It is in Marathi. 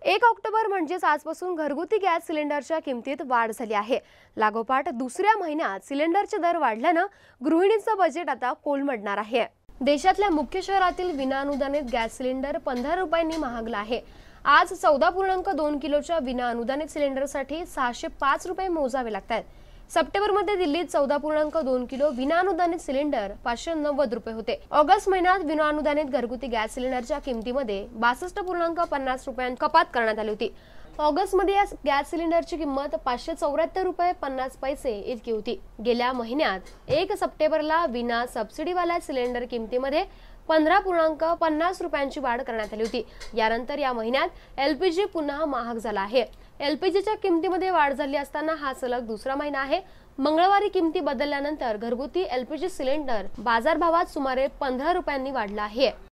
1 ऑक्टोबर म्हणजेच आजपासून घरगुती गॅस सिलेंडरच्या किमतीत वाढ झाली आहे। लागोपाठ दुसऱ्या महिन्यात सिलेंडरचे दर वाढल्याने गृहिणींचं बजेट आता कोलमडणार आहे। देशातल्या मुख्य शहरातील विनाअनुदानित गॅस सिलेंडर 15 रुपयांनी महागला आहे। आज 14.2 किलोच्या विनाअनुदानित सिलेंडरसाठी 605 रुपये मोजावे लागतात। सप्टेंबरमध्ये दिल्लीत 14.2 किलो विनाअनुदानित सिलेंडर 590 रुपये होते। ऑगस्ट महिन्यात विनाअनुदानित घरगुती गॅस सिलेंडरच्या किमतीमध्ये 62.50 रुपयांची कपात करण्यात आली होती। ऑगस्टमध्ये या गॅस सिलेंडरची किंमत 574 रुपये 50 पैसे इतकी होती। गेल्या महिन्यात 1 सप्टेंबरला विना सबसिडीवाल्या सिलेंडर किमतीमध्ये 15.50 रुपयांची वाढ करण्यात आली होती। यानंतर या महिन्यात एलपीजी पुन्हा महाग झाला आहे। एलपीजीच्या किमतीमध्ये वाढ झाली असताना हा सलग दुसरा महिना आहे। मंगळवारी किमती बदलल्यानंतर घरगुती एलपीजी सिलेंडर बाजारभावात सुमारे 15 रुपयांनी वाढला आहे।